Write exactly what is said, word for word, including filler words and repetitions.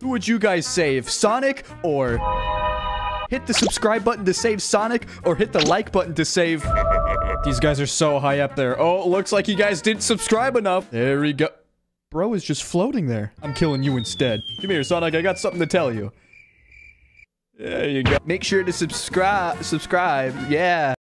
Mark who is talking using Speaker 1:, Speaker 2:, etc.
Speaker 1: Who would you guys save, Sonic or... Hit the subscribe button to save Sonic, or hit the like button to save... These guys are so high up there. Oh, looks like you guys didn't subscribe enough. There we go. Bro is just floating there. I'm killing you instead. Come here, Sonic. I got something to tell you. There you go. Make sure to subscribe. Subscribe. Yeah.